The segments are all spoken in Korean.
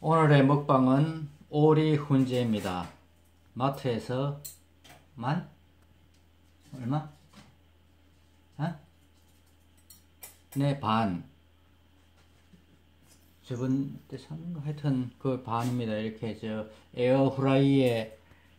오늘의 먹방은 오리 훈제입니다. 마트에서 얼마? 네, 반. 저번 때 산 거 하여튼 그 반입니다. 이렇게 에어프라이에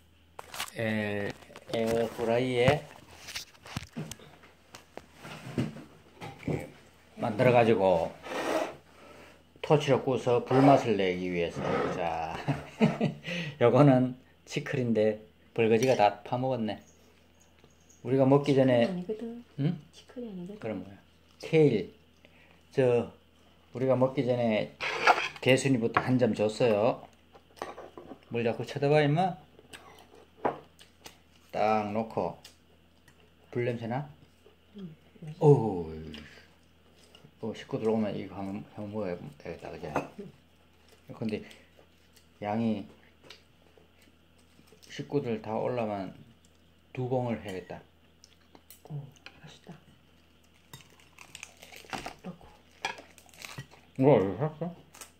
만들어 가지고 토치로 구워서 불맛을 내기 위해서. 자, 요거는 치클인데 벌거지가 다 파먹었네. 우리가 먹기 전에 아니거든. 응? 치클이 아니거든. 그럼 뭐야? 케일. 우리가 먹기 전에 개순이부터 한 점 줬어요. 뭘 자꾸 쳐다봐 임마? 딱 놓고 불 냄새나? 어우, 식구들 오면 이거 한번 먹어야 되겠다, 그제? 근데 양이 식구들 다 올라면 2봉을 해야겠다. 오, 맛있다. 넣고. 이거 샀어?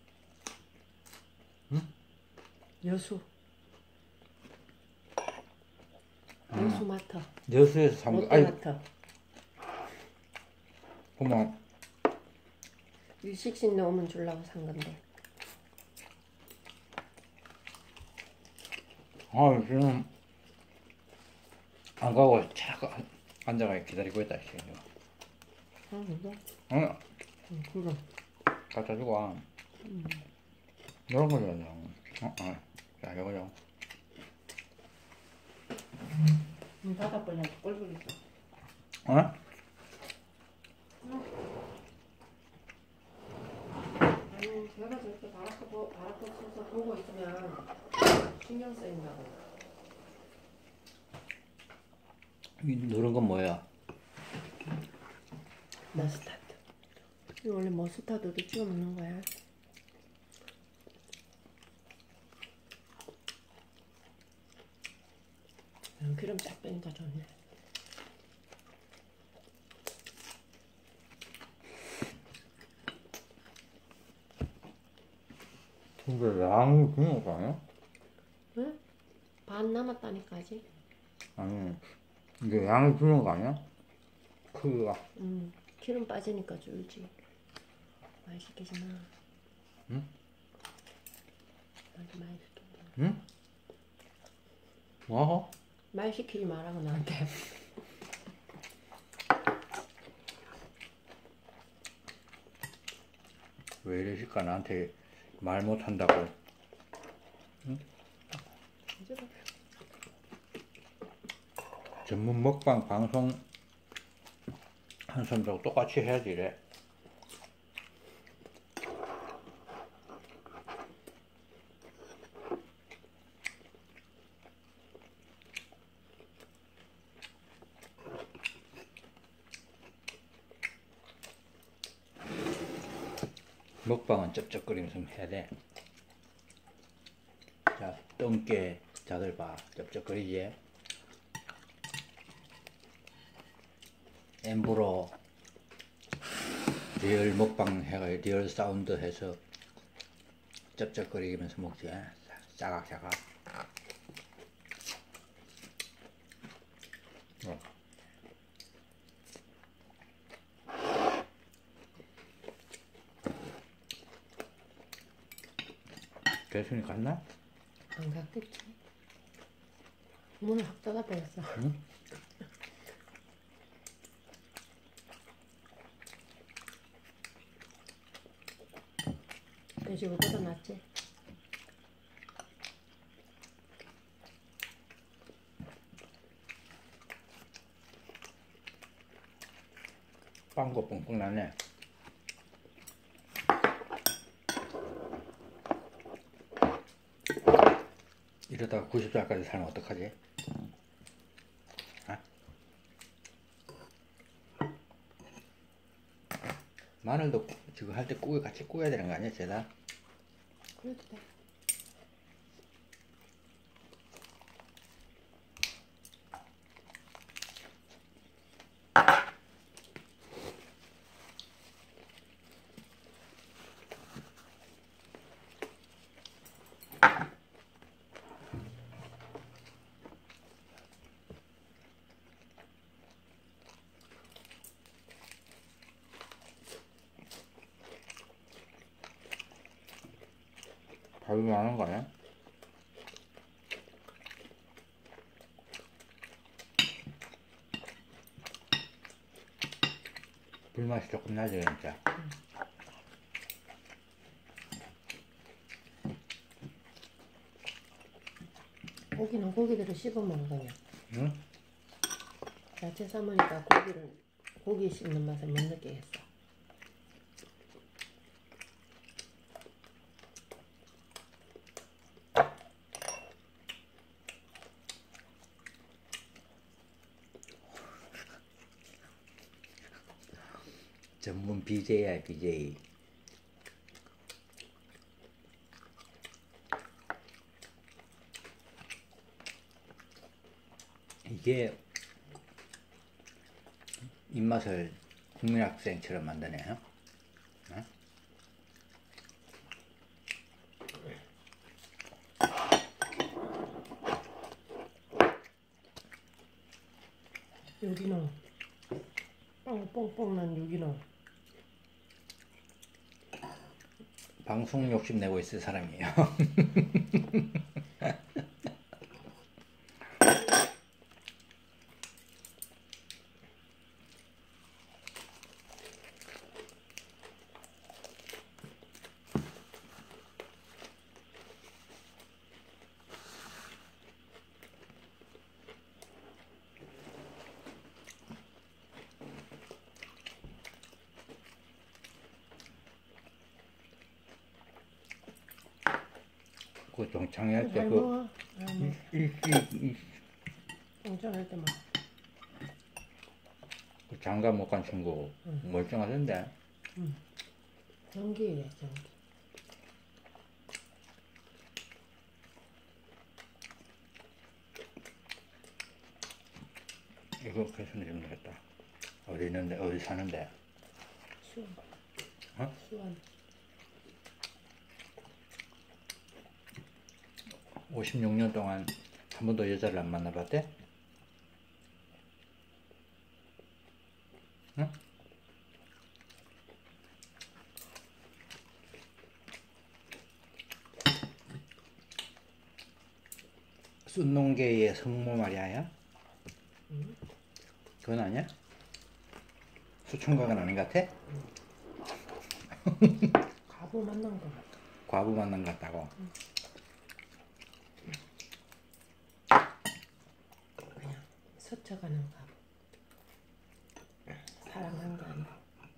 응? 여수 마터. 여수에서 산 거. 아이, 롯데마터. 고마워. 일식신 넣으면 주려고 산 건데. 지금 안 가고 차가 앉아가 기다리고 있다. 그래? 응, 그래. 갖다 주고 와. 이런 거 줘야죠. 자, 이거요. 닫아버려. 꼴보기 있어. 어? 아니, 내가 저렇게 바라코 써서 보고 있으면 신경 쓰인다고. 이 누른 건 뭐야? 머스타드. 이거 원래 머스타드도 찍어 먹는 거야. 기름 쫙 빼니까 좋네. 근데 양이 그런 거 아니야? 응? 반 남았다니까 아직. 아니, 이게 양이 그런 거 아니야? 크기가. 기름 빠지니까 줄지. 많이 시키지 마. 응? 나한테 많이 시키지 마. 응? 뭐? 말 시키지 말라고 나한테. 왜 이러실까? 나한테 말 못한다고. 응? 전문 먹방 방송 한 사람들하고 똑같이 해야지 이래. 먹방은 쩝쩝거리면서 해야 돼. 자, 똥개 자들 봐. 쩝쩝거리지. 엠브로 리얼 먹방 해가 리얼 사운드 해서 쩝쩝거리면서 먹지. 짜각짜각. 개순이 갔나? 안 갔겠지. 문을 확 닫아버렸어. 응? 돼지고 뜯어놨지. 빵거 뻥뻥 나네. 이러다가 90살까지 살면 어떡하지? 마늘도 지금 할 때 국에 같이 구워야 되는 거 아니야, 쟤다? 그래도 돼. 가위로 하는 거야? 불맛이 조금 나지 진짜. 고기는 고기대로 씹어 먹어 그냥. 응? 야채 삶으니까 고기 씹는 맛을 못 느끼겠어. 전문 BJ야 BJ. 이게 입맛을 국민학생처럼 만드네요. 응? 유기농. 뻥뻥뻥 난 유기농. 방송 욕심 내고 있을 사람이에요. 그 동창회할 때 잘 그 먹어. 잘 먹어. 이 동창할 때만. 그 장갑 못 간 친구 멀쩡하던데. 전기예요 전기. 이거 개선이 좀 되겠다. 어디 있는데 어디 사는데? 수원. 어? 수원. 56년 동안 한 번도 여자를 안 만나봤대? 응? 순농계의 성모 말이야? 그건 아니야? 수총각은 아닌 것 같아? 과부 만난 거. 과부 만난 것 같다고? 그냥 스쳐가는 과부. 사랑한 게 아니고.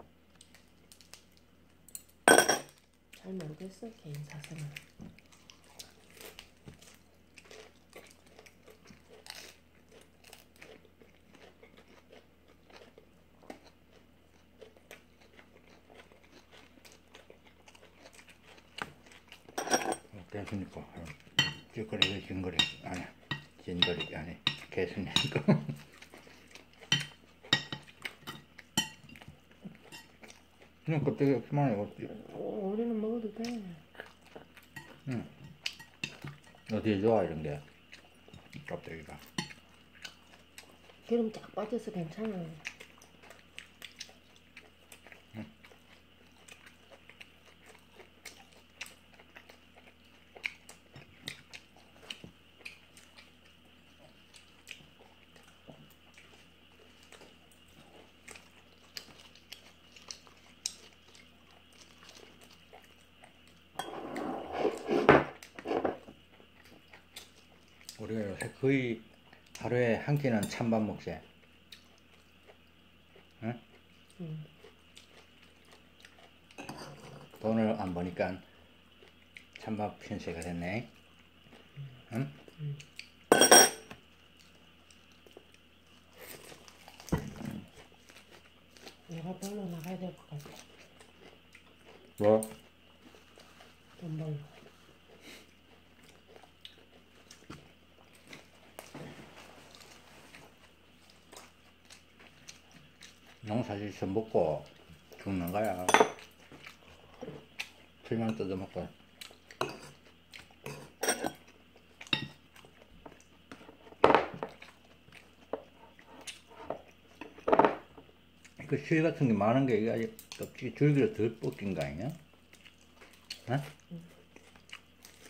잘 모르겠어 개인 사생활. 개순이 거. 찌꺼리 진거리 아니 진거리 아니 개순이 거. 그냥 껍데기 없지만 이거 우리는 먹어도 돼. 응. 어디에 좋아 이런 게 껍데기가. 기름 쫙 빠져서 괜찮아. 우리가 요새 거의 하루에 한 끼는 찬밥 먹지. 응? 돈을 안 버니까 찬밥 편세가 됐네. 응? 내가 벌러 나가야 될 것 같아. 뭐? 돈 벌러. 농사짓서 먹고 죽는 거야. 풀만 뜯어먹고. 그 실 같은 게 많은 게 이게 아직 껍질이 줄기로 덜 벗긴 거 아니냐? 어?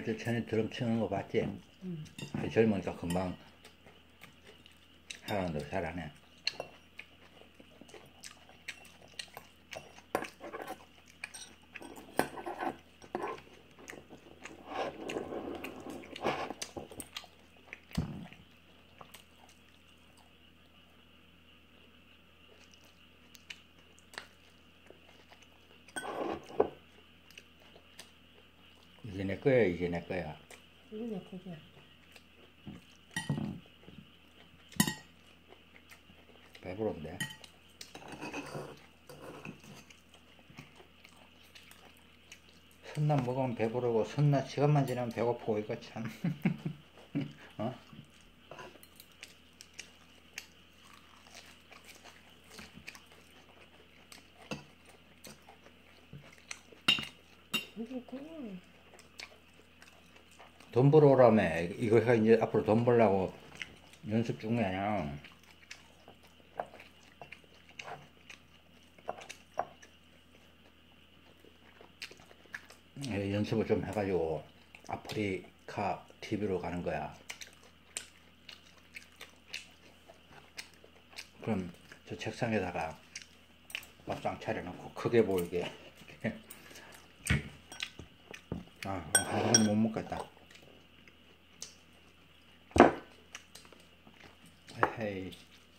어제 전에 드럼 치는 거 봤지? 응. 젊으니까 금방 하라는 대로 잘하네. 이제 내 거야, 이제 내 거야. 이거 내 거지. 배부른데. 첫날 먹으면 배부르고 첫날 시간만 지나면 배고프고 이거 참. 어? 이거 그냥 돈 벌어오라며. 이거 해가 이제 앞으로 돈 벌려고 연습 중이야. 연습을 좀 해가지고 아프리카 TV로 가는 거야. 그럼 저 책상에다가 밥상 차려놓고 크게 보이게. 한 번은 못 먹겠다. 에헤이.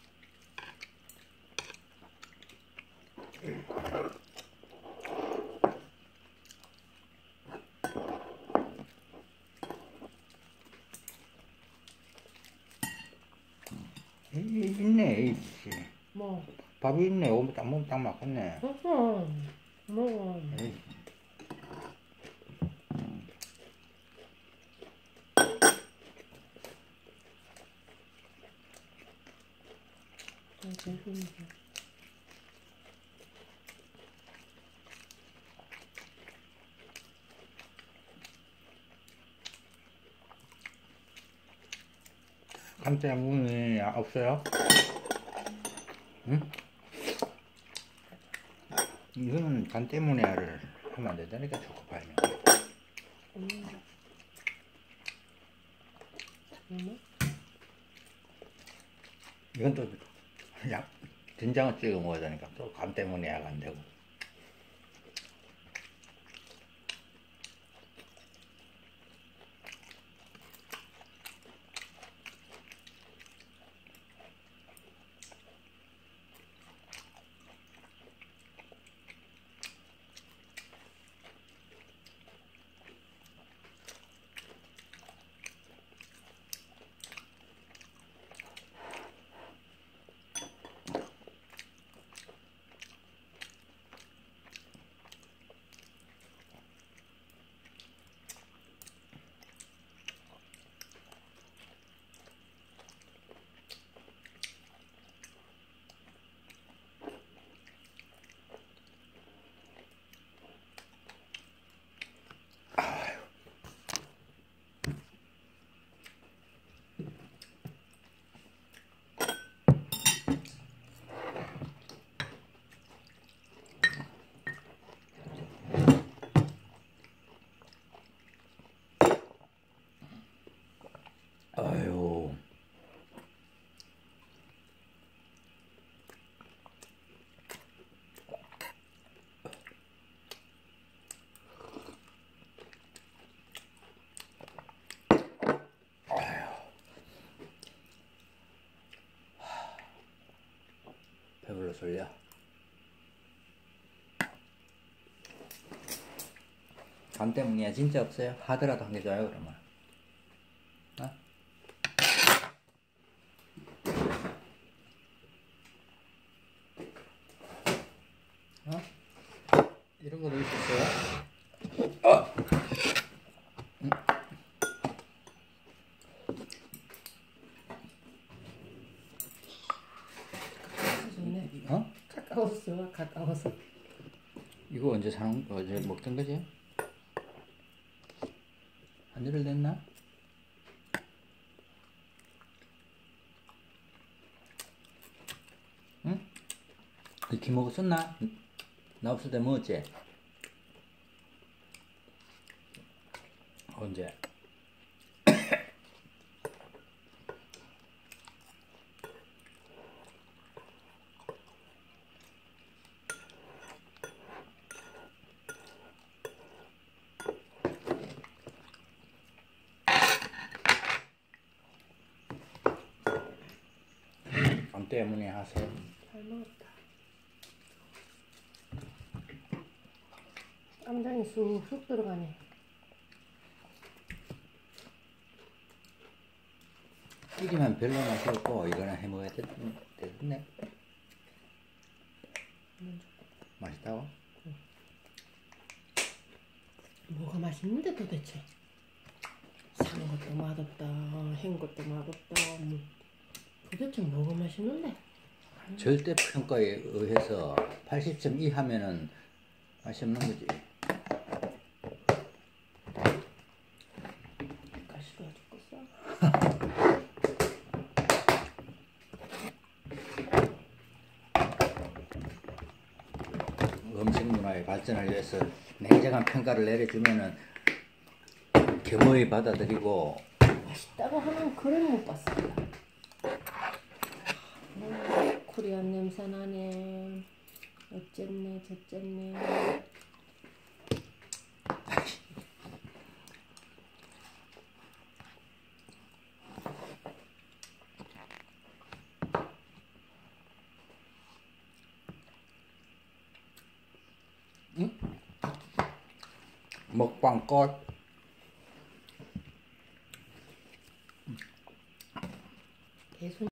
있네, 있지. 뭐 밥이 있네. 오면 딱 맞겠네. 먹어. 먹어. 에이. 재밌어. 간 때문에 없어요? 응? 이거는 간 때문에를 하면 안 된다니까, 초코파이는. 이건 또 된장을 찍어 먹어야 되니까 또 간 때문에 약 안 되고. 아유. 배불러 졸려. 간 때문이야. 진짜 없어요. 하더라도 한 개 줘요, 그러면. 어? 어? 이런 거 넣을 수 있어요? 어! 좋네. 어? 가까워서. 이거 언제 사는, 어제 먹던 거지? 한 일을 냈나? 응? 이렇게 먹었었나? 나 없을 때 먹었지? 언제? 안 때문에 하세요. 잘 먹었다. 쌈장이 쑥쑥 들어가네. 튀기면 별로 맛이 없고 이거나 해 먹어야 되겠네. 맛있다고? 뭐가 맛있는데 도대체? 산 것도 맛없다, hen 것도 맛없다. 도대체 뭐가 맛있는데? 절대 평가에 의해서 80점 이하면은 맛이 없는 거지. 가시가 죽겠어. 음식 문화의 발전을 위해서 냉정한 평가를 내려주면은 겸허히 받아들이고. 맛있다고 하는 글을 못 봤어. 코리안 냄새 나네. 어쨌네 저쨌네. 먹방 끝. 개순